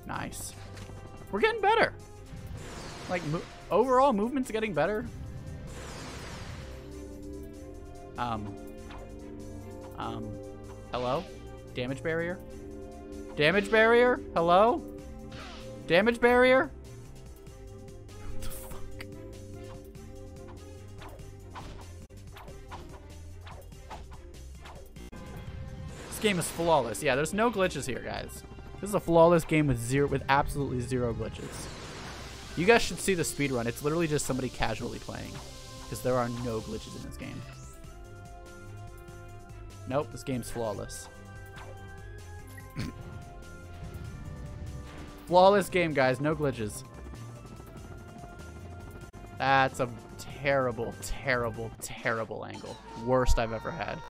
Nice. We're getting better. Like, overall movement's getting better. Hello? Damage barrier? Damage barrier? Hello? Damage barrier? What the fuck? This game is flawless. Yeah, there's no glitches here, guys. This is a flawless game with absolutely zero glitches. You guys should see the speedrun. It's literally just somebody casually playing, because there are no glitches in this game. Nope, this game's flawless. Flawless game, guys. No glitches. That's a terrible, terrible, terrible angle. Worst I've ever had.